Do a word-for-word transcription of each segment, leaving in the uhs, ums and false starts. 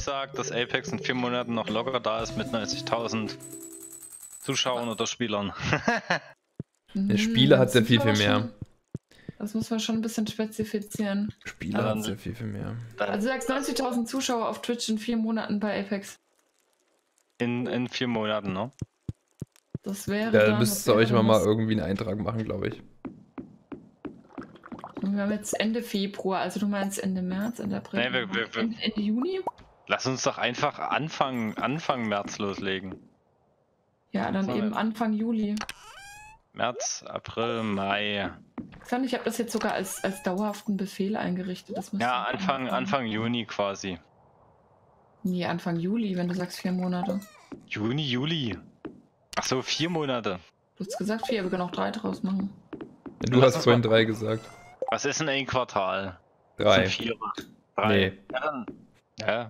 sag, dass Apex in vier Monaten noch locker da ist mit neunzigtausend Zuschauern oder Spielern. Der Spieler hat sehr viel, viel mehr. Schon, das muss man schon ein bisschen spezifizieren. Spieler Ja, hat sehr viel, viel mehr. Also du sagst neunzigtausend Zuschauer auf Twitch in vier Monaten bei Apex. In, in vier Monaten, ne? Das wäre Da dann, müsst was ihr euch wäre mal, mal das? irgendwie einen Eintrag machen, glaube ich. Und wir haben jetzt Ende Februar, also du meinst Ende März, Ende April, Nee, wir- wir- wir- Ende, Ende Juni? Lass uns doch einfach Anfang, Anfang März loslegen. Ja, dann So, eben ja. Anfang Juli. März, April, Mai. Dann, ich habe das jetzt sogar als, als dauerhaften Befehl eingerichtet. Das müsste Ja, dann Anfang, anfangen. Anfang Juni quasi. Nee, Anfang Juli, wenn du sagst vier Monate. Juni, Juli. Ach so, vier Monate. Du hast gesagt vier, wir können auch drei draus machen. Du Lass hast uns vorhin mal- drei gesagt. Was ist denn ein Quartal? Das Drei. sind vier. Drei. Nee. Ja, dann. Ja.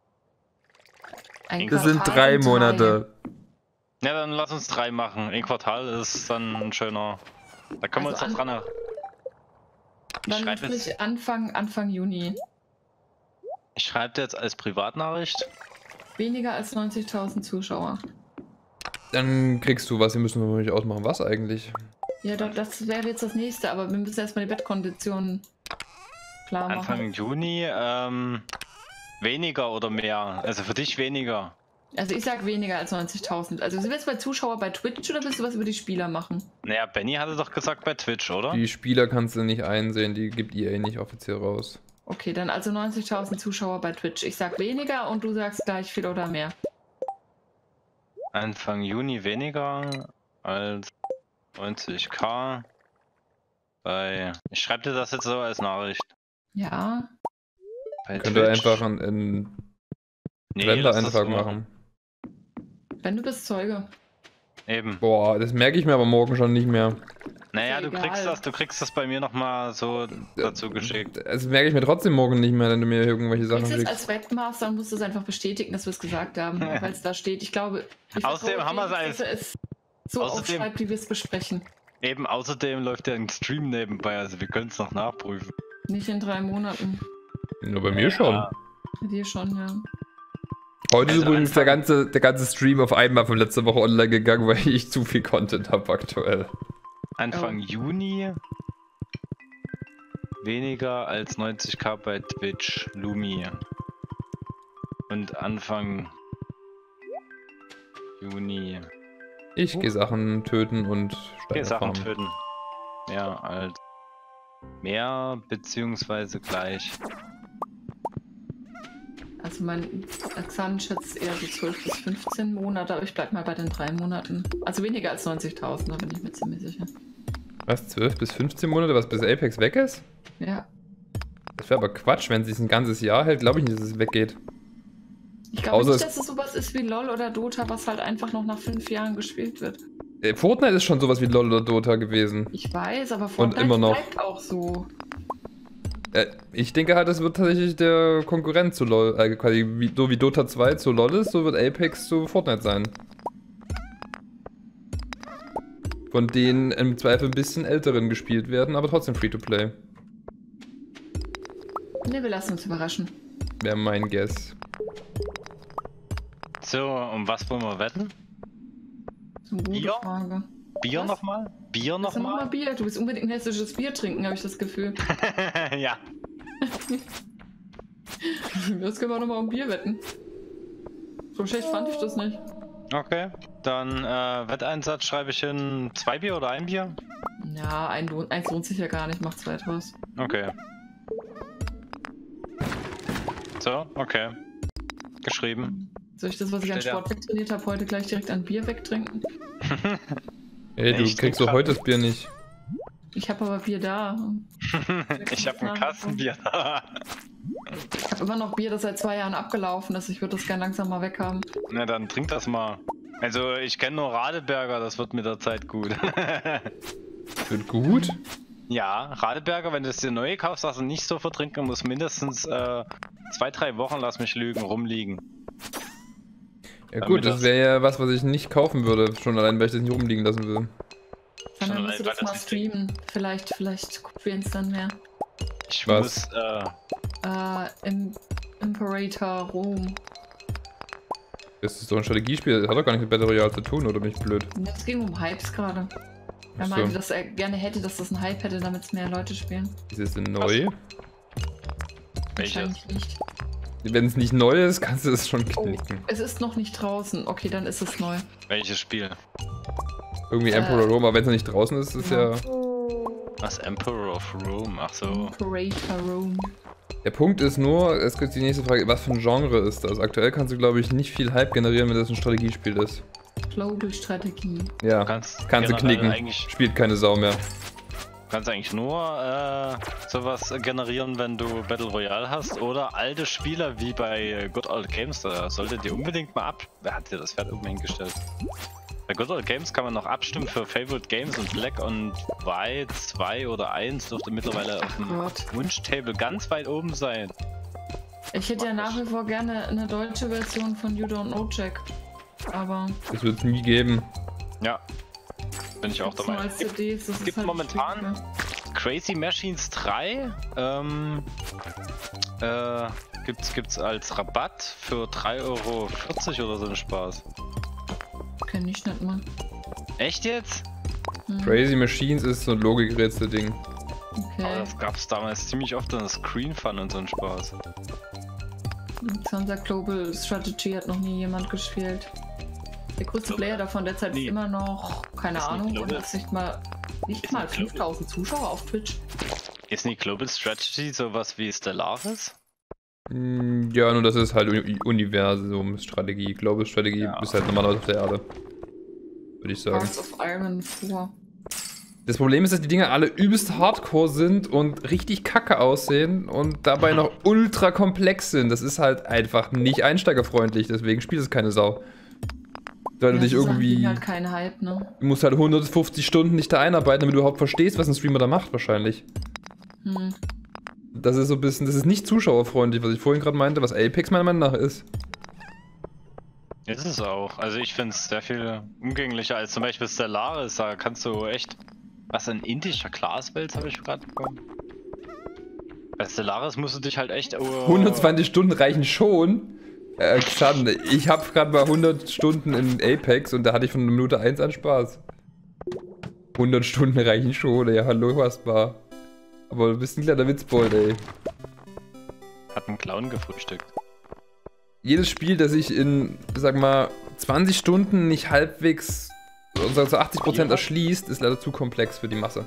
Ein Das sind Quartal drei und Monate. Ja, dann lass uns drei machen. Ein Quartal ist dann ein schöner. Da können wir Also uns doch dran. Ich Dann schreibe jetzt, sprich Anfang, Anfang Juni. ich schreib jetzt als Privatnachricht. Weniger als neunzigtausend Zuschauer. Dann kriegst du was, wir müssen noch nicht ausmachen. Was eigentlich? Ja, da, das wäre jetzt das nächste, aber wir müssen erstmal die Bettkonditionen klar machen. Anfang Juni. Ähm, weniger oder mehr? Also für dich weniger. Also ich sag weniger als neunzigtausend. Also sind wir jetzt bei Zuschauer bei Twitch oder willst du was über die Spieler machen? Naja, Benny hatte doch gesagt bei Twitch, oder? Die Spieler kannst du nicht einsehen, die gibt E A nicht offiziell raus. Okay, dann also neunzigtausend Zuschauer bei Twitch. Ich sag weniger und du sagst gleich viel oder mehr. Anfang Juni weniger als neunzigtausend bei. Ich schreibe dir das jetzt so als Nachricht. Ja. Bei Könnt ihr Twitch. einfach einen, einen Nee, lass das Kalendereintrag so machen. Wenn du bist Zeuge. Eben. Boah, das merke ich mir aber morgen schon nicht mehr. Naja, Ist ja du kriegst egal. das, du kriegst das bei mir nochmal so dazu geschickt. Das merke ich mir trotzdem morgen nicht mehr, wenn du mir irgendwelche Sachen Kriegst es schickst. als Webmaster und musst es einfach bestätigen, dass wir es gesagt haben, weil es da steht. Ich glaube, ich Außerdem vertraue haben wir dem, es als- dass er es so Außerdem- aufschreibt, wie wir es besprechen. Eben, außerdem läuft ja ein Stream nebenbei, also wir können es noch nachprüfen. Nicht in drei Monaten. Nur bei mir schon. Ja. Bei dir schon, ja. Heute ist Also übrigens der Anfang- ganze, der ganze Stream auf einmal von letzter Woche online gegangen, weil ich zu viel Content habe aktuell. Anfang Oh. Juni weniger als neunzigtausend bei Twitch, Lumi. Und Anfang Juni Ich gehe Sachen töten und okay, Steine Sachen farmen. töten. Mehr als mehr beziehungsweise gleich. Also mein Examen schätzt eher so zwölf bis fünfzehn Monate, aber ich bleib mal bei den drei Monaten. Also weniger als neunzigtausend, da bin ich mir ziemlich sicher. Was, zwölf bis fünfzehn Monate, was bis Apex weg ist? Ja. Das wäre aber Quatsch, wenn es sich ein ganzes Jahr hält, glaube ich nicht, dass es weggeht. Ich glaube Außer nicht, es- dass es sowas ist wie LOL oder Dota, was halt einfach noch nach fünf Jahren gespielt wird. Äh, Fortnite ist schon sowas wie LoL oder Dota gewesen. Ich weiß, aber Fortnite immer noch. bleibt auch so. Äh, ich denke halt, das wird tatsächlich der Konkurrent zu LoL, äh, quasi wie, so wie Dota zwei zu LoL ist, so wird Apex zu Fortnite sein. Von denen im Zweifel ein bisschen älteren gespielt werden, aber trotzdem Free-to-Play. Ne, wir lassen uns überraschen. Wäre mein Guess. So, um was wollen wir wetten? Das ist eine gute Bier? Frage. Bier Was? nochmal? Bier Noch mal nochmal? Bier. Du willst unbedingt ein hessisches Bier trinken, habe ich das Gefühl. Ja. Das können wir nochmal um Bier wetten. So schlecht fand ich das nicht. Okay. Dann äh, Wetteinsatz schreibe ich hin zwei Bier oder ein Bier? Ja, ein lohnt, eins lohnt sich ja gar nicht, macht zwei draus. Okay. So, okay. Geschrieben. Soll ich das, was ich an Steht ja. Sport wegtrainiert habe, heute gleich direkt an Bier wegtrinken? Ey, du Ich kriegst trink doch heute das Bier nicht. Ich habe aber Bier da. Ich habe ein Kastenbier da. Ich habe immer noch Bier, das seit zwei Jahren abgelaufen ist. Ich würde das gerne langsam mal weghaben. Na dann trink das mal. Also ich kenne nur Radeberger, das wird mit der Zeit gut. Wird gut? Ja, Radeberger, wenn du es dir neu kaufst, darfst du nicht so vertrinken, muss mindestens äh, zwei, drei Wochen, lass mich lügen, rumliegen. Ja Damit gut, das das- wäre ja was, was ich nicht kaufen würde, schon allein, weil ich das nicht rumliegen lassen will. Dann Schon musst du weil das das mal nicht- streamen. Vielleicht, vielleicht gucken wir es dann mehr. Ich Was? muss, äh, Äh, im Imperator Rom. Das ist doch ein Strategiespiel, das hat doch gar nichts mit Battle Royale zu tun, oder bin ich blöd? Es ging um Hypes gerade. Er Ach so. meinte, dass er gerne hätte, dass das ein Hype hätte, damit es mehr Leute spielen. Ist es denn neu? Welches? Wahrscheinlich nicht. Wenn es nicht neu ist, kannst du es schon Oh, knicken. es ist noch nicht draußen. Okay, dann ist es neu. Welches Spiel? Irgendwie Äh, Emperor Rome, aber wenn es noch nicht draußen ist, ist ja. ja... Was? Emperor of Rome? Ach so. Imperator Rome. Der Punkt ist nur, es gibt die nächste Frage, was für ein Genre ist das? Aktuell kannst du, glaube ich, nicht viel Hype generieren, wenn das ein Strategiespiel ist. Global Strategie. Ja, Du kannst, kannst du generell knicken. Eigentlich, Spielt keine Sau mehr. du kannst eigentlich nur äh, sowas generieren, wenn du Battle Royale hast oder alte Spieler wie bei Good Old Games. Da solltet ihr unbedingt mal ab... Wer hat dir das Pferd oben hingestellt? Bei Good Old Games kann man noch abstimmen für Favorite Games und Black und White zwei oder eins dürfte mittlerweile auf dem Gott. Wunsch-Table ganz weit oben sein. Ich hätte ja nach wie vor gerne eine deutsche Version von You Don't Know Jack. Aber Das wird es nie geben. Ja, bin ich auch gibt's nur dabei. als C Ds, das ist gibt halt momentan- schwierig. Crazy Machines drei ähm, äh, gibt's, gibt's als Rabatt für drei Euro vierzig oder so einen Spaß. Kenn ich nicht mal. Echt jetzt? Hm, Crazy Machines ist so ein Logikrätsel-Ding. Aber Okay. das gab's damals ziemlich oft in Screen Fun und so einen Spaß. Sansa Global Strategy hat noch nie jemand gespielt. Der größte Global- Player davon derzeit ist Nee. immer noch, keine Ist nicht Ahnung, und Global. hat nicht mal, nicht Ist mal nicht Global. fünftausend Zuschauer auf Twitch. Ist nicht Global Strategy sowas wie Stellaris? Mm, Ja, nur das ist halt Uni- Universum-Strategie. Global Strategie Ja. ist halt normalerweise auf der Erde. Würde ich sagen. Hearts of Iron vier. Das Problem ist, dass die Dinger alle übelst hardcore sind und richtig kacke aussehen und dabei noch ultra komplex sind. Das ist halt einfach nicht einsteigerfreundlich, deswegen spielt es keine Sau. Weil du dich so Sachen irgendwie... kriegen halt keinen Hype, ne? Du musst halt hundertfünfzig Stunden nicht da einarbeiten, damit du überhaupt verstehst, was ein Streamer da macht, wahrscheinlich. Hm. Das ist so ein bisschen... Das ist nicht zuschauerfreundlich, was ich vorhin gerade meinte, was Apex meiner Meinung nach ist. Ist es auch. Also ich finde es sehr viel umgänglicher als zum Beispiel Stellaris. Da kannst du echt... Was, ein indischer Glaswelt habe ich gerade bekommen? Bei Stellaris musst du dich halt echt... Oh, hundertzwanzig Stunden reichen schon. Äh, Xan, ich habe gerade mal hundert Stunden in Apex und da hatte ich von Minute eins an Spaß. hundert Stunden reichen schon, ey. Hallo, was war. Aber du bist ein kleiner Witzbold, ey. Hat einen Clown gefrühstückt. Jedes Spiel, das sich in, sag mal, zwanzig Stunden nicht halbwegs, also zu achtzig Prozent erschließt, ist leider zu komplex für die Masse.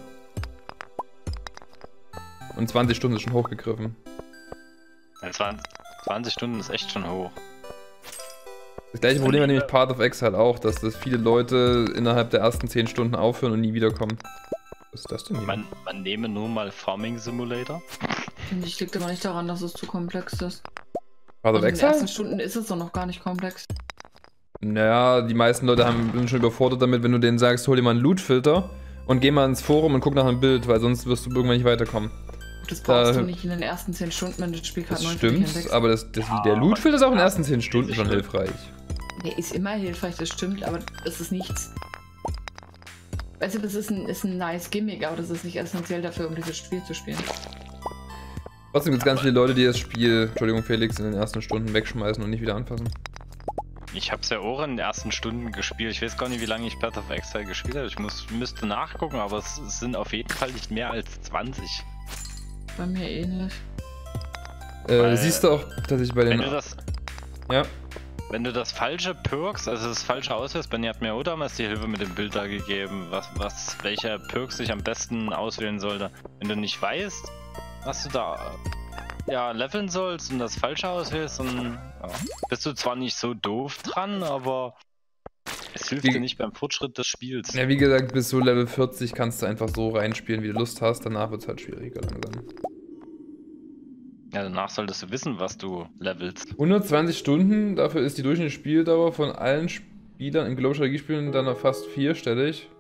Und zwanzig Stunden ist schon hochgegriffen. Ja, zwanzig, zwanzig Stunden ist echt schon hoch. Das gleiche Problem hat nämlich Path of Exile auch, dass das viele Leute innerhalb der ersten zehn Stunden aufhören und nie wiederkommen. Was ist das denn hier? Man, man nehme nur mal Farming Simulator. Finde ich, liegt aber nicht daran, dass es zu komplex ist. Path of Also in den Exile? ersten Stunden ist es doch noch gar nicht komplex. Naja, die meisten Leute haben, sind schon überfordert damit, wenn du denen sagst, hol dir mal einen Loot-Filter und geh mal ins Forum und guck nach einem Bild, weil sonst wirst du irgendwann nicht weiterkommen. Das brauchst Da- du nicht in den ersten zehn Stunden, wenn du das Spiel gerade Das neu für dich stimmt, entdeckst. aber das, das, der Loot-Filter ist auch in den ersten zehn Stunden schon hilfreich. Der ist immer hilfreich, das stimmt, aber das ist nichts. Weißt du, das ist ein, ist ein nice Gimmick, aber das ist nicht essentiell dafür, um dieses Spiel zu spielen. Trotzdem gibt es ganz viele Leute, die das Spiel, Entschuldigung Felix, in den ersten Stunden wegschmeißen und nicht wieder anfassen. Ich hab's ja auch in den ersten Stunden gespielt. Ich weiß gar nicht, wie lange ich Path of Exile gespielt habe. Ich muss, müsste nachgucken, aber es, es sind auf jeden Fall nicht mehr als zwanzig. Bei mir ähnlich. Äh, Weil- siehst du auch, dass ich bei den... Wenn du das, Ja, wenn du das falsche Perks, also das falsche auswählst, Benny hat mir auch damals die Hilfe mit dem Bild da gegeben, was, was, welcher Perks ich am besten auswählen sollte. Wenn du nicht weißt, was du da ja, leveln sollst und das falsche auswählst, dann ja, bist du zwar nicht so doof dran, aber es hilft Wie- dir nicht beim Fortschritt des Spiels. ja, wie gesagt, bis so Level vierzig kannst du einfach so reinspielen, wie du Lust hast. Danach wird es halt schwieriger langsam. Ja, danach solltest du wissen, was du levelst. hundertzwanzig Stunden, dafür ist die durchschnittliche Spieldauer von allen Spielern in Global Strategiespielen dann noch fast vierstellig.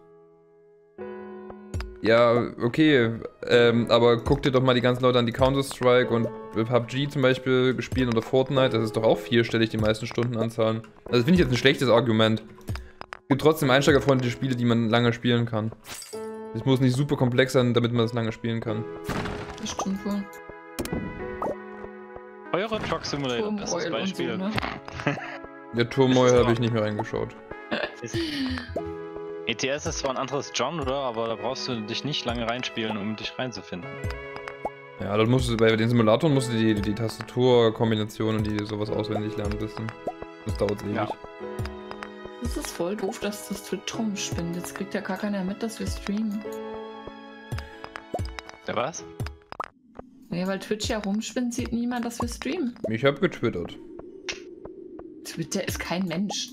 Ja, okay, ähm, aber guck dir doch mal die ganzen Leute an, die Counter-Strike und P U B G zum Beispiel gespielt oder Fortnite, das ist doch auch vierstellig, die meisten Stundenanzahlen. Also finde ich jetzt ein schlechtes Argument. Es gibt trotzdem einsteigerfreundliche Spiele, die man lange spielen kann. Es muss nicht super komplex sein, damit man das lange spielen kann. Das stimmt wohl. Euro Truck Simulator, bestes Turmoil und so, Beispiel. ne? Der Turmoil habe ich nicht mehr reingeschaut. E T S ist zwar ein anderes Genre, aber da brauchst du dich nicht lange reinspielen, um dich reinzufinden. Ja, dann musst du bei den Simulatoren musst du die, die Tastaturkombination und die sowas auswendig lernen ein bisschen. Das dauert ewig. Ja. Das ist voll doof, dass das Twitch rumspinnt. Jetzt kriegt ja gar keiner mit, dass wir streamen. Der was? Ja, weil Twitch ja rumspinnt, sieht niemand, dass wir streamen. Ich habe getwittert. Twitter ist kein Mensch.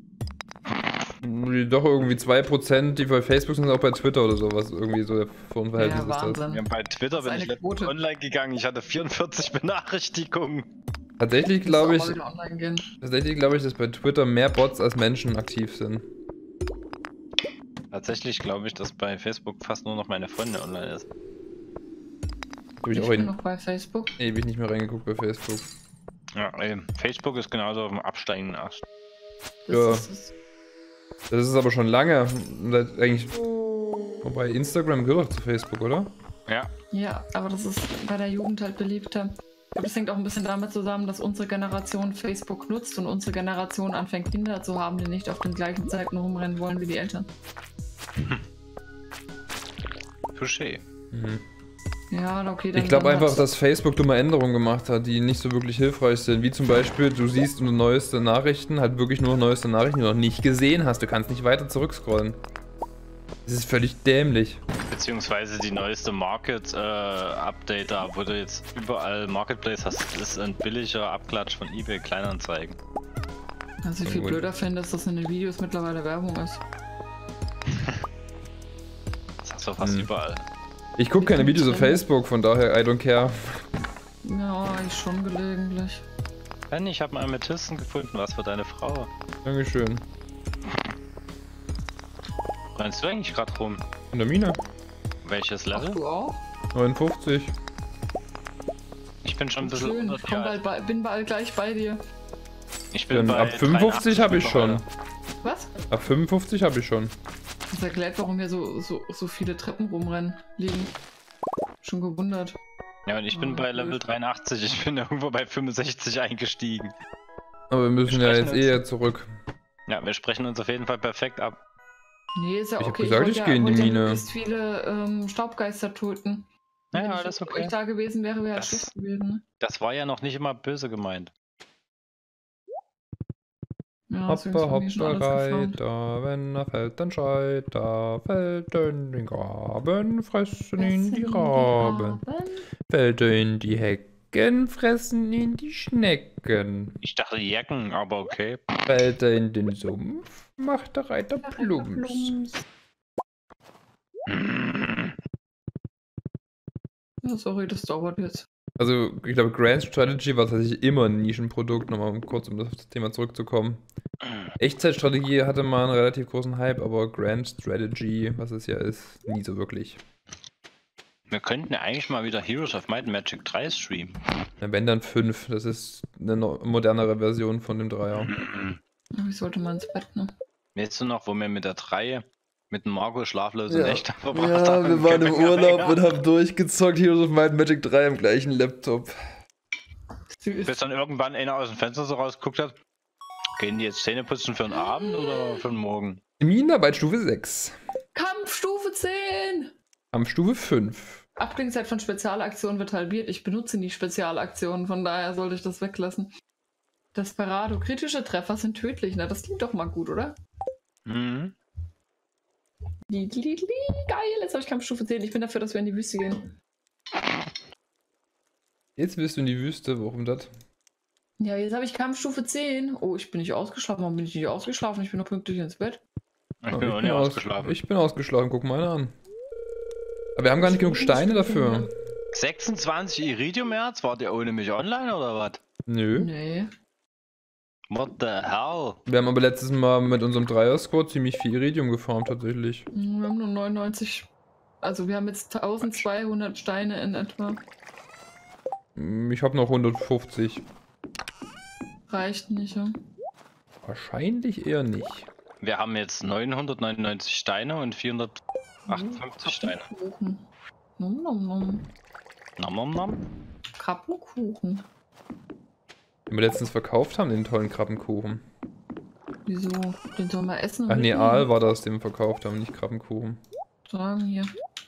Doch irgendwie zwei Prozent, die bei Facebook sind, auch bei Twitter oder sowas. Irgendwie so von Verhältnis Ja, ist das. Wahnsinn. Ja, bei Twitter Das ist bin ich eine letztens Quote. online gegangen, ich hatte vierundvierzig Benachrichtigungen. Tatsächlich glaube ich, Muss auch mal wieder online gehen. tatsächlich glaube ich, dass bei Twitter mehr Bots als Menschen aktiv sind. Tatsächlich glaube ich, dass bei Facebook fast nur noch meine Freundin online ist. Habe ich, Ich auch bin in, noch bei Facebook. ewig nicht mehr reingeguckt bei Facebook. Ja, ey, Facebook ist genauso auf dem absteigenden Ast. Das Ja. ist es. Das ist aber schon lange. Seit Eigentlich. Wobei Instagram gehört doch zu Facebook, oder? Ja, Ja, aber das ist bei der Jugend halt beliebter. Ich glaube, das hängt auch ein bisschen damit zusammen, dass unsere Generation Facebook nutzt und unsere Generation anfängt, Kinder zu haben, die nicht auf den gleichen Zeiten rumrennen wollen wie die Eltern. touché. Mhm. Ja, okay, dann Ich glaube dann einfach, hat's- dass Facebook dumme Änderungen gemacht hat, die nicht so wirklich hilfreich sind. Wie zum Beispiel, du siehst unter neueste Nachrichten, halt wirklich nur neueste Nachrichten, die du noch nicht gesehen hast. Du kannst nicht weiter zurückscrollen. Das ist völlig dämlich. Beziehungsweise die neueste Market äh, Update da, wo du jetzt überall Marketplace hast, ist ein billiger Abklatsch von eBay Kleinanzeigen. Was ich viel Gut. blöder finde, ist, dass in den Videos mittlerweile Werbung ist. Das hast du fast Hm. überall. Ich gucke keine Videos auf Facebook, von daher I don't care. Ja, ich schon gelegentlich. Ben, ich habe einen Amethysten gefunden, was für deine Frau. Dankeschön. Rennst du eigentlich gerade rum? In der Mine. Welches Ach, Level? du auch? neunundfünfzig. Ich bin schon ein bisschen Schön, unter ich komm dir. bald, bei- bin bald gleich bei dir. Ich bin Dann bei ab fünfundfünfzig habe ich schon. mittlerweile. Was? Ab fünfundfünfzig habe ich schon. Das erklärt, warum hier so, so, so viele Treppen rumrennen, liegen. Schon gewundert. Ja, und ich bin Oh, bei blöd. Level dreiundachtzig. Ich bin irgendwo bei fünfundsechzig eingestiegen. Aber wir müssen Wir ja sprechen jetzt uns. eh zurück. Ja, wir sprechen uns auf jeden Fall perfekt ab. Nee, ist ja Ich hab okay. gesagt, wollte ich ja- geh in die wollte ja Mine. möglichst viele ähm, Staubgeister töten. Ja, Wenn ich alles mit okay. euch da gewesen wäre, wäre es Das- schlecht gewesen. Das war ja noch nicht immer böse gemeint. Ja, deswegen ist Hoppa, von mir schon hoppa, alles gefarmt. reiter, wenn er fällt, dann schreit er, fällt in den Graben, fressen ihn die Raben. Fällt er in die Hecken, fressen ihn die Schnecken. Ich dachte Jacken, aber okay. Fällt er in den Sumpf, macht der Reiter Plumps. Ja, sorry, das dauert jetzt. Also, ich glaube, Grand Strategy war tatsächlich immer ein Nischenprodukt, nochmal um kurz um das Thema zurückzukommen. Echtzeitstrategie hatte mal einen relativ großen Hype, aber Grand Strategy, was es ja ist, nie so wirklich. Wir könnten ja eigentlich mal wieder Heroes of Might and Magic drei streamen. Na, wenn dann fünf, das ist eine no modernere Version von dem Dreier. Aber ich sollte mal ins Bett, ne? Weißt du noch, wo wir mit der drei mit dem Marco schlaflose Ja. Nächte verbracht Ja, haben? wir waren im Camping Urlaub Arena? und haben durchgezockt, Heroes of Might and Magic drei im gleichen Laptop. Süß. Bis dann irgendwann einer aus dem Fenster so rausgeguckt hat. Gehen die jetzt Zähne putzen für den Abend oder für den Morgen? Minenarbeit Stufe sechs. Kampfstufe zehn! Am Stufe fünf. Abklingzeit von Spezialaktionen wird halbiert. Ich benutze nie Spezialaktionen, von daher sollte ich das weglassen. Desperado. Kritische Treffer sind tödlich. Na, das klingt doch mal gut, oder? Mhm. Lidli, geil, jetzt habe ich Kampfstufe zehn. Ich bin dafür, dass wir in die Wüste gehen. Jetzt bist du in die Wüste, warum das? Ja, jetzt habe ich Kampfstufe zehn. Oh, ich bin nicht ausgeschlafen. Warum bin ich nicht ausgeschlafen? Ich bin noch pünktlich ins Bett. Ich bin auch nicht aus- ausgeschlafen. Ich bin ausgeschlafen, guck mal an. Aber wir haben gar nicht genug Steine dafür. sechsundzwanzig Iridium-Erz? Wart ihr ohne mich online oder was? Nö. Nee. What the hell? Wir haben aber letztes Mal mit unserem Dreier-Squad ziemlich viel Iridium gefarmt, tatsächlich. Wir haben nur neunundneunzig. Also wir haben jetzt eintausendzweihundert Steine in etwa. Ich habe noch hundertfünfzig. Reicht nicht, ja? Wahrscheinlich eher nicht. Wir haben jetzt neunhundertneunundneunzig Steine und vierhundertachtundfünfzig Steine. Krappenkuchen. Nom nom nom. Nom nom nom. Krappenkuchen. Den wir letztens verkauft haben, den tollen Krabbenkuchen. Wieso? Den sollen wir essen? Ach nee, Aal war das, den wir verkauft haben, nicht Krabbenkuchen. Sagen hier.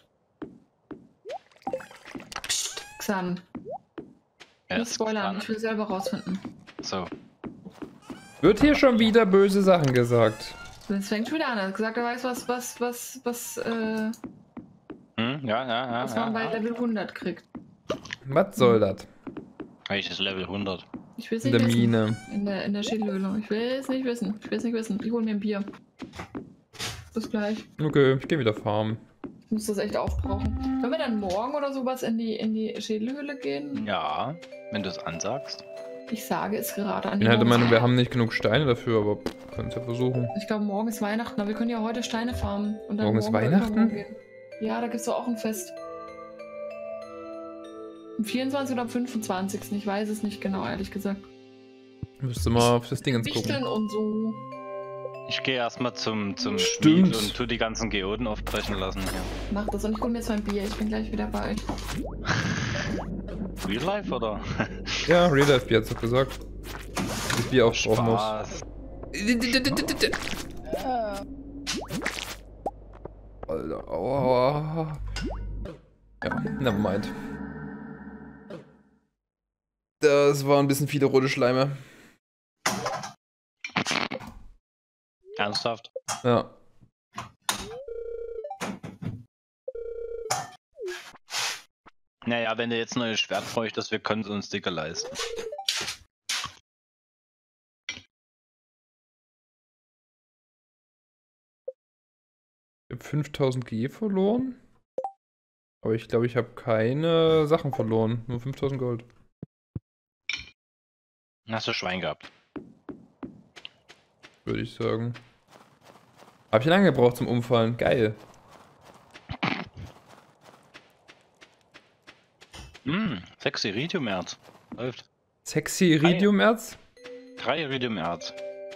Psst, Xan. Ja, Nicht spoilern, ich will selber rausfinden. So. Wird hier schon wieder böse Sachen gesagt. Das fängt schon wieder an. Er hat gesagt, er weiß, was, was, was, was, äh, Hm? Ja, ja, ja. was ja, man bei ja. Level hundert kriegt. Was soll das? Welches Level hundert? Ich will es In nicht der wissen. Mine. In der, in der Schädelhöhle. Ich will es nicht wissen. Ich will es nicht wissen. Ich hole mir ein Bier. Bis gleich. Okay, ich gehe wieder farmen. Ich muss das echt aufbrauchen. Können wir dann morgen oder sowas in die, in die Schädelhöhle gehen? Ja, wenn du es ansagst. Ich sage es gerade an Ich die bin halt der Morgen- Meinung, wir haben nicht genug Steine dafür, aber können es ja versuchen. Ich glaube, morgen ist Weihnachten, aber wir können ja heute Steine farmen. Und dann Morgen ist oder Weihnachten? übermorgen gehen. Ja, da gibt es doch auch ein Fest. Am vierundzwanzigsten oder am fünfundzwanzigsten Ich weiß es nicht genau, ehrlich gesagt. Müsste mal auf das Ding ins Wichteln gucken. und so. Ich gehe erstmal zum, zum Stimmt. Schmied und tu die ganzen Geoden aufbrechen lassen hier. Mach das und ich hole mir jetzt mein Bier. Ich bin gleich wieder bei euch. Real Life oder? Ja, Real Life Bier hat's doch gesagt. Das Bier aufbrauchen muss. Spaß. Alter, aua. Ja, nevermind. Das waren ein bisschen viele rote Schleime. Ernsthaft? Ja. Naja, wenn du jetzt ein neues Schwert bräuchtest, wir können es uns dicker leisten. Ich habe fünftausend G verloren. Aber ich glaube, ich habe keine Sachen verloren. Nur fünftausend Gold. Hast du Schwein gehabt? Würde ich sagen. Habe ich lange gebraucht zum Umfallen. Geil. Hm, sechs Iridium-Erz. Läuft. Sexy Iridium-Erz? Drei Iridium-Erz.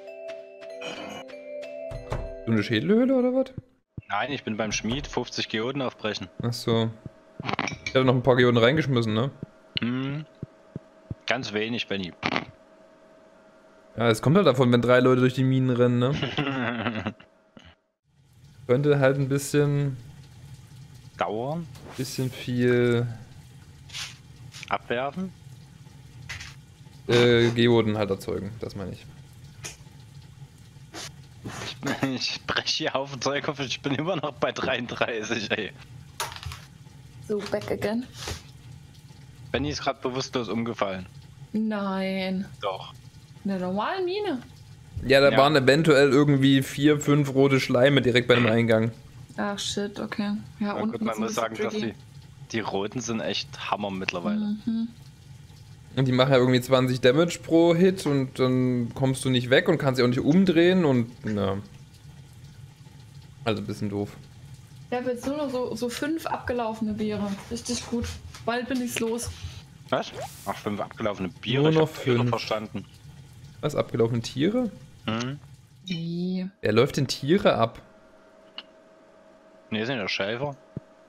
So eine Schädelhöhle oder was? Nein, ich bin beim Schmied, fünfzig Geoden aufbrechen. Achso. Ich habe noch ein paar Geoden reingeschmissen, ne? Hm. Ganz wenig, Benny. Ja, es kommt halt davon, wenn drei Leute durch die Minen rennen, ne? Könnte halt ein bisschen, Dauern, bisschen viel abwerfen. äh, Geoden halt erzeugen, das meine ich. Ich, ich breche hier Haufen Zeug auf, ich bin immer noch bei dreiunddreißig, ey. So, back again. Benny ist gerade bewusstlos umgefallen. Nein. Doch. In der normalen Mine. Ja, da Ja. waren eventuell irgendwie vier, fünf rote Schleime direkt bei dem Eingang. Ach shit, okay. Ja, Na unten gut, man ist ein muss sagen, bisschen dass die, tricky. die roten sind echt Hammer mittlerweile. Mhm. Und die machen ja irgendwie zwanzig Damage pro Hit und dann kommst du nicht weg und kannst sie auch nicht umdrehen und na. Also ein bisschen doof. Ich habe jetzt nur noch so, so fünf abgelaufene Biere. Richtig gut. Bald bin ich's los. Was? Ach, fünf abgelaufene Biere, Nur ich noch hab Biere fünf. verstanden. Was, abgelaufene Tiere? Hm? Wie? Wer läuft denn Tiere ab? Ne, sind ja Schäfer.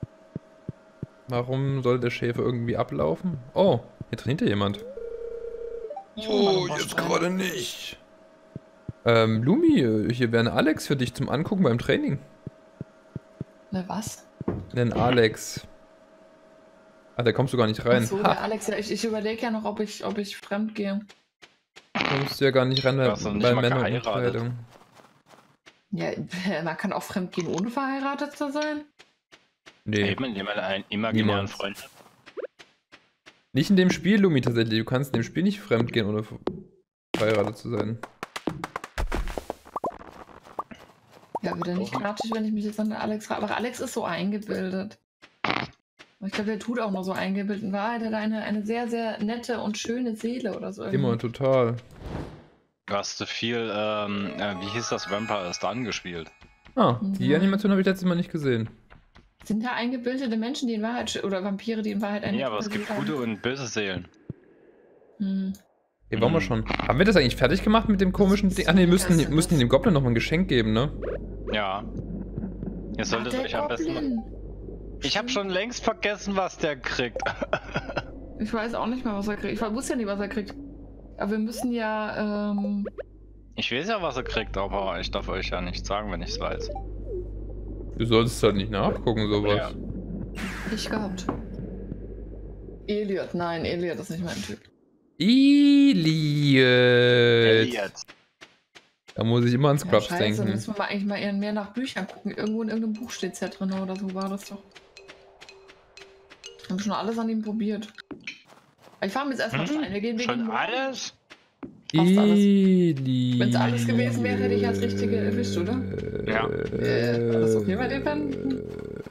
Warum soll der Schäfer irgendwie ablaufen? Oh, hier trainiert ja jemand. Ich hol mal noch was rein. gerade nicht. Ähm, Lumi, hier wäre ein Alex für dich zum Angucken beim Training. Ne, was? Ein Alex. Ah, da kommst du gar nicht rein. Achso, Ha, der Alex, ja, ich, ich überlege ja noch, ob ich, ob ich fremd gehe. kommst du ja gar nicht rein bei, hast du nicht bei mal Männerumkleidung. Ja, man kann auch fremd gehen, ohne verheiratet zu sein. Nee, Eben, indem man einen imaginären Niemals. Freund. nicht in dem Spiel, Lumi, tatsächlich. Du kannst in dem Spiel nicht fremd gehen, ohne ver- verheiratet zu sein. Ja, wieder nicht knatschig, wenn ich mich jetzt an den Alex frage. Aber Alex ist so eingebildet. Ich glaube, der tut auch noch so eingebildet. In Wahrheit hat er eine, eine sehr, sehr nette und schöne Seele oder so. Immer und total. Du hast so viel, ähm, äh, wie hieß das, Vampire ist dann gespielt. Ah, die Ja. Animation habe ich letztes Mal nicht gesehen. Sind da eingebildete Menschen, die in Wahrheit, sch- oder Vampire, die in Wahrheit eine... Nee, aber es gibt haben? gute und böse Seelen. Hm. Hier waren wir Hm. schon. Haben wir das eigentlich fertig gemacht mit dem komischen Ding? Ah ne, müssten, müssten dem Goblin noch mal ein Geschenk geben, ne? Ja. Ihr solltet Ach, der euch am besten... Goblin. Ich habe schon längst vergessen, was der kriegt. Ich weiß auch nicht mehr, was er kriegt. Ich wusste ja nicht, was er kriegt. Aber wir müssen ja, ähm... Ich weiß ja, was er kriegt, aber ich darf euch ja nicht sagen, wenn ich es weiß. Du solltest halt nicht nachgucken, sowas. Ja. Ich gehabt. Elliot, nein, Elliot ist nicht mein Typ. Elliot. Elliot. Da muss ich immer an Scrubs Ja, scheiße, denken. müssen wir mal eigentlich mal eher mehr nach Büchern gucken. Irgendwo in irgendeinem Buch steht es ja drin oder so war das doch. Wir haben schon alles an ihm probiert. Ich fahre jetzt erstmal Hm? Stein. Wir gehen wegen Schon ihm. alles? Fast alles. Elliot. Wenn's alles gewesen wäre, hätte ich als Richtige erwischt, oder? Ja. Äh, alles okay bei den Fans?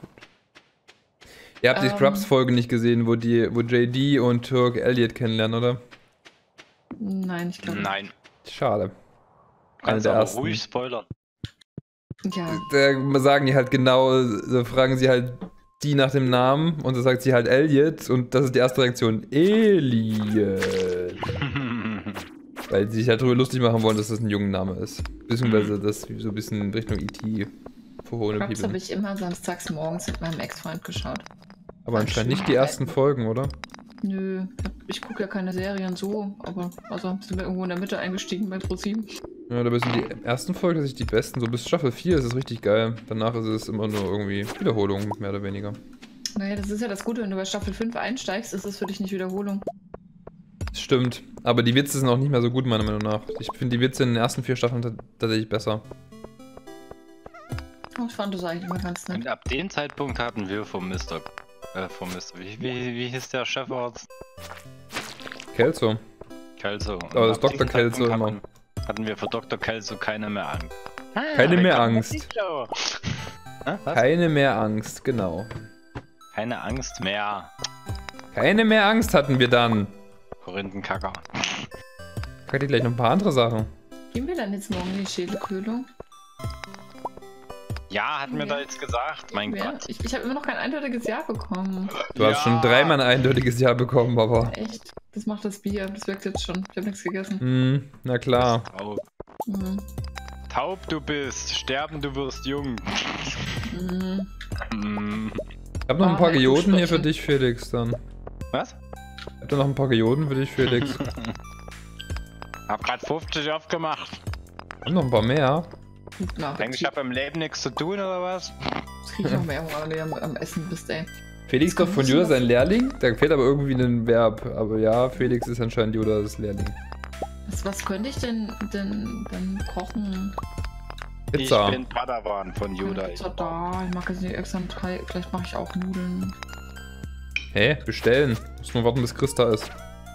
Ihr habt die Ähm. Scrubs-Folge nicht gesehen, wo die, wo J D und Turk Elliot kennenlernen, oder? Nein, ich glaube nicht. Nein. Schade. Eine Kannst der aber ersten. ruhig spoilern. Ja, Da sagen die halt genau, da fragen sie halt die nach dem Namen und da sagt sie halt Elliot und das ist die erste Reaktion. Elliot. Weil sie sich halt darüber lustig machen wollen, dass das ein Jungenname ist. Beziehungsweise das so ein bisschen in Richtung E T verhohene Scrubs habe People. ich immer samstags morgens mit meinem Ex-Freund geschaut. Aber anscheinend nicht die ersten Folgen, oder? Nö, ich gucke ja keine Serien so, aber also sind wir irgendwo in der Mitte eingestiegen bei ProSieben. Ja, dabei sind die ersten Folgen sich die besten. So bis Staffel vier ist es richtig geil. Danach ist es immer nur irgendwie Wiederholung, mehr oder weniger. Naja, das ist ja das Gute, wenn du bei Staffel fünf einsteigst, ist es für dich nicht Wiederholung. Stimmt. Aber die Witze sind auch nicht mehr so gut, meiner Meinung nach. Ich finde die Witze in den ersten vier Staffeln t- tatsächlich besser. Oh, ich fand das eigentlich immer ganz nett. Und ab dem Zeitpunkt hatten wir vom Mister Äh, vom Mister Wie, wie, wie hieß der Chefarzt? Kelso. Kelso. Und Aber das ab Doktor diesem Kelso Zeitpunkt immer. Hatten, hatten wir für Doktor Kelso keine mehr Angst. Ah, Keine mehr willkommen Angst. in die Show. Hä, was? Keine mehr Angst, genau. Keine Angst mehr. Keine mehr Angst hatten wir dann. Korinthenkacker. Ich hatte gleich noch ein paar andere Sachen. Gehen wir dann jetzt morgen in die Schädelkühlung? Ja, hatten wir Ja. da jetzt gesagt. Mein Wer? Gott. Ich, ich habe immer noch kein eindeutiges Ja bekommen. Du hast schon dreimal ein eindeutiges Ja bekommen, aber. Echt? Das macht das Bier. Das wirkt jetzt schon. Ich habe nichts gegessen. Hm, na klar. Taub. Mhm. Taub du bist. Sterben du wirst jung. Mhm. Mm. Ich hab noch ein paar Wahrheit zu Geoden hier für sprechen. dich, Felix, dann. Was? Ich hab da noch ein paar Geoden für dich, Felix. Hab grad fünfzig aufgemacht. Und noch ein paar mehr. Na, Denkst du, ich hab im Leben nichts zu tun oder was? ich krieg noch mehr Hunger, wenn du am, am Essen bist, ey. Felix doch von Kannst du Yoda das- sein Lehrling? Da fehlt aber irgendwie ein Verb. Aber ja, Felix ist anscheinend Yodas Lehrling. Was, was könnte ich denn, denn, denn kochen? Pizza. Ich bin Padawan von Yoda. Pizza da. Ich mag jetzt nicht extra ein Teig. Vielleicht mache ich auch Nudeln. Hä? Bestellen. Muss nur warten, bis Chris da ist.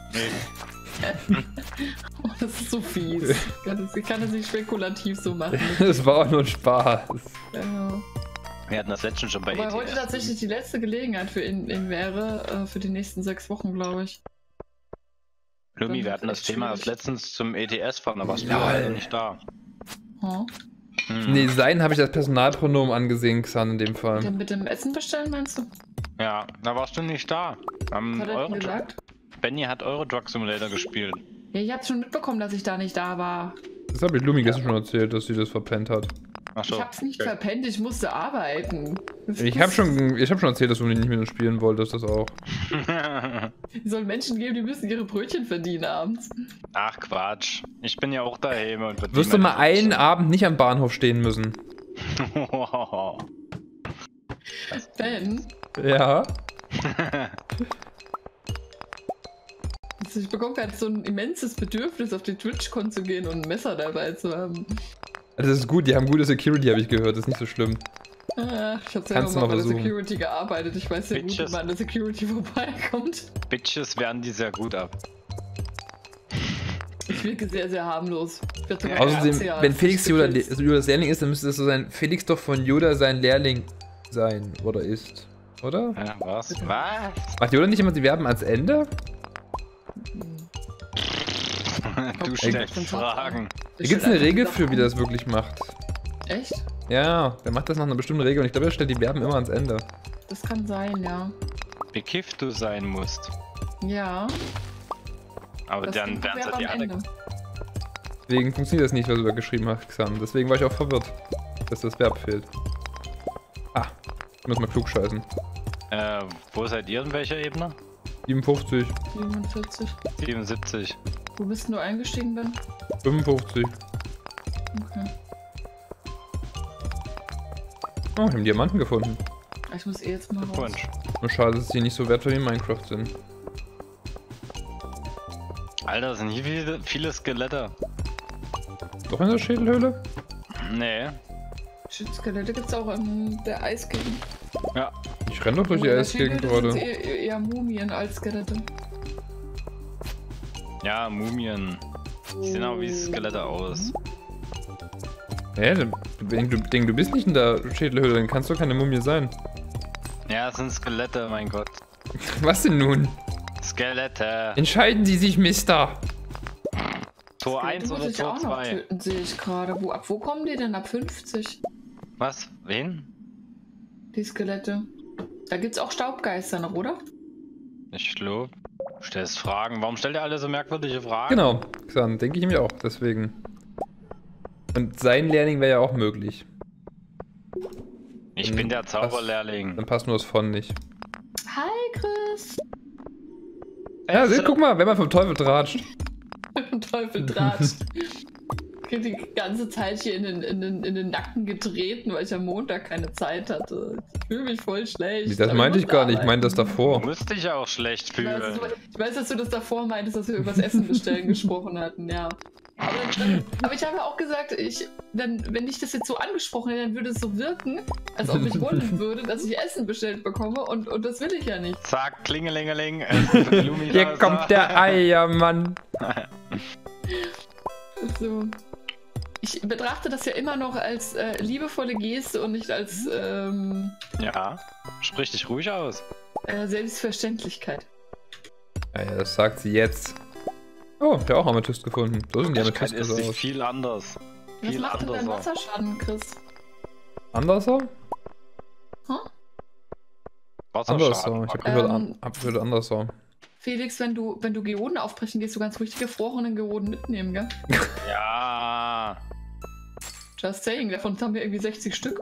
Oh, das ist so fies. Ich kann das, ich kann das nicht spekulativ so machen. Das war auch nur ein Spaß. Ja. Wir hatten das letztens schon bei Wobei E T heute S. tatsächlich die letzte Gelegenheit für ihn, ihn wäre, äh, für die nächsten sechs Wochen, glaube ich. Lumi, wir Dann hatten das echt Thema schwierig. das letztens zum E T S fahren, da warst du Lol. leider nicht da. Huh? Hm. Nee, sein habe ich als Personalpronomen angesehen, Xan, in dem Fall. Dann mit dem Essen bestellen, meinst du? Ja, da warst du nicht da. Am Was hat er Euro denn gesagt? Benny hat Euro Truck Simulator gespielt. Ja, ich hab's schon mitbekommen, dass ich da nicht da war. Das habe ich Lumi gestern schon erzählt, dass sie das verpennt hat. Achso. Ich hab's nicht okay. verpennt, ich musste arbeiten. Das Ich ist- habe schon, ich hab schon erzählt, dass du nicht mit uns spielen wolltest, das auch. Es soll Menschen geben, die müssen ihre Brötchen verdienen abends. Ach Quatsch. Ich bin ja auch daheim und Du wirst doch mal einen Abend nicht am Bahnhof stehen müssen. Ben, Ja. also ich bekomme gerade so ein immenses Bedürfnis, auf die TwitchCon zu gehen und ein Messer dabei zu haben. Das ist gut, die haben gute Security, habe ich gehört, das ist nicht so schlimm. Ah, ich habe selber Kannst du mal mal bei der versuchen. Security gearbeitet. Ich weiß ja gut, wie Bitches. man an der Security vorbeikommt. Bitches wehren die sehr gut ab. Ich wirke sehr, sehr harmlos. Ich werde sogar Außerdem, rassial. wenn Felix Ich Yoda, bin jetzt- Yodas Lehrling ist, dann müsste das so sein, Felix doch von Yoda sein Lehrling sein, oder ist. Oder? Ja, was? Was? Macht Yoda nicht immer die Verben ans Ende? Du stellst Fragen. Da gibt es eine Regel für, wie das wirklich macht. Echt? Ja, der macht das nach einer bestimmten Regel und ich glaube, er stellt die Verben immer ans Ende. Das kann sein, ja. Bekifft du sein musst. Ja. Aber Das dann Ding werden wäre sie die am alle. Ende. Deswegen funktioniert das nicht, was du da geschrieben hast, Xan. Deswegen war ich auch verwirrt, dass das Verb fehlt. Ah, ich muss mal klug scheißen. Äh, wo seid ihr in welcher Ebene? siebenundfünfzig. siebenundvierzig. siebenundsiebzig. Wo bist du eingestiegen, Ben? fünfundfünfzig. Okay. Oh, ich habe einen Diamanten gefunden. Ich muss eh jetzt mal raus. Wunsch. Nur schade, dass die nicht so wertvoll wie in Minecraft sind. Alter, das sind hier viele, viele Skelette. Doch in der Schädelhöhle? Nee. Shit, Skelette gibt's auch in der Eisgegend. Ja. Ich renn doch durch die In der Eisgegend Schädelhöhle gerade. sind's Eher, eher Mumien als Skelette. Ja, Mumien. Die sehen auch wie Skelette aus. Hä? Du, wenn du, denk, du bist nicht in der Schädelhöhle, dann kannst du keine Mumie sein. Ja, es sind Skelette, mein Gott. Was denn nun? Skelette. Entscheiden Sie sich, Mister! Tor Skelette eins muss oder ich Tor auch noch zwei? töten, sehe ich gerade. Wo, ab wo kommen die denn? Ab fünfzig? Was? Wen? Die Skelette. Da gibt's auch Staubgeister noch, oder? Ich glaube. Du stellst Fragen. Warum stellt ihr alle so merkwürdige Fragen? Genau, Xan, denke ich mir auch, deswegen. Und sein Learning wäre ja auch möglich. Ich Dann bin der passt- Zauberlehrling. Dann passt nur das von nicht. Hi, Chris! Ja, seht, guck mal, wenn man vom Teufel tratscht. Teufel Draht. Ich krieg die ganze Zeit hier in den, in, den, in den Nacken getreten, weil ich am Montag keine Zeit hatte. Ich fühle mich voll schlecht. Das aber meinte ich muss gar nicht, ich meinte das arbeiten. davor. Du musst dich auch schlecht Ich weiß, fühlen. ich weiß, dass du das davor meintest, dass wir über das Essen bestellen gesprochen hatten, ja. Aber, dann, aber ich habe ja auch gesagt, ich, dann, wenn ich das jetzt so angesprochen hätte, dann würde es so wirken, als ob ich wollen würde, dass ich Essen bestellt bekomme und, und das will ich ja nicht. Zack, klingelingeling. Hier kommt der Eiermann. So. Ich betrachte das ja immer noch als äh, liebevolle Geste und nicht als ähm, Ja, sprich dich ruhig aus. äh, Selbstverständlichkeit. Ja, ja, das sagt sie jetzt. Oh, ich habe auch Amethyst gefunden. So sehen die Wirklichkeit Amethyst ist aus. viel anders. Was Viel macht denn dein anders. Wasserschaden, Chris? Anderser? Huh? Anderser. Wasserschaden. Ich habe gehört, Ähm, an, hab gehört Anderser. Felix, wenn du, wenn du Geoden aufbrechen gehst, du ganz ruhig die gefrorenen Geoden mitnehmen, gell? Ja. Just saying, davon haben wir irgendwie sechzig Stück.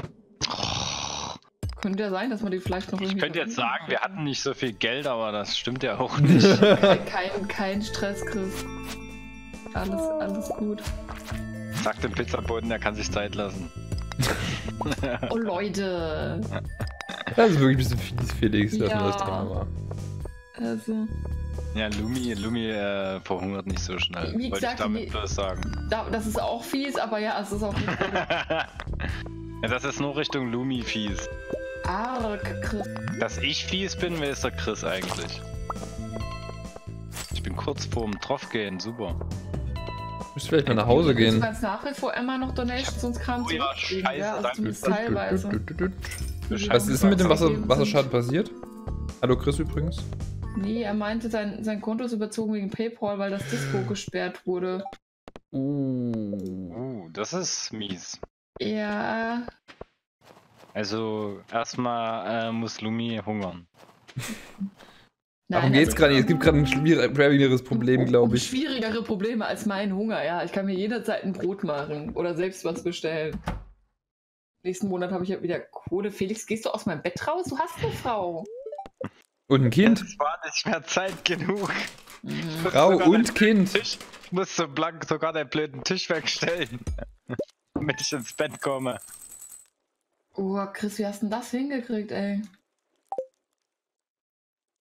Könnte ja sein, dass man die vielleicht noch Ich irgendwie... könnte jetzt sagen, verwenden wir kann. hatten nicht so viel Geld, aber das stimmt ja auch nicht. Kein, kein Stress, Chris. Alles, alles gut. Sagt dem Pizzaboten, der kann sich Zeit lassen. Oh, Leute. Das ist wirklich ein bisschen fies, Felix, dass Ja. man das Thema war. Also, Ja, Lumi, Lumi äh, verhungert nicht so schnell. Wie Wollte ich gesagt, damit die- bloß sagen. da, das ist auch fies, aber ja, es ist auch nicht Ja, das ist nur Richtung Lumi fies. arg, Chris. Dass ich fies bin, wer ist der Chris eigentlich? Ich bin kurz vorm Troff gehen, super. Müsst vielleicht mal nach Hause Du gehen. kannst nach wie vor immer noch Donations und Kram Oh ja, zurückkriegen, scheiße, ja, also danke. zumindest teilweise. Was ist denn mit dem Wasser, Ausgegeben Wasserschaden passiert? Hallo Chris übrigens. Nee, er meinte, sein, sein Konto ist überzogen wegen PayPal, weil das Disco gesperrt wurde. Uh. Uh, das ist mies. Ja, Also, erstmal äh, muss Lumi hungern. Darum geht's also- gerade nicht. Es gibt gerade ein schwierigeres Problem, glaube ich. Schwierigere Probleme als mein Hunger, ja. Ich kann mir jederzeit ein Brot machen oder selbst was bestellen. Nächsten Monat habe ich ja wieder Kohle. Felix, gehst du aus meinem Bett raus? Du hast eine Frau. Und ein Kind. Es war nicht mehr Zeit genug. Mhm. Frau Sogar und deinen Kind. Tisch. Ich muss so blank sogar den blöden Tisch wegstellen. Damit ich ins Bett komme. Oh, Chris, wie hast du denn das hingekriegt, ey?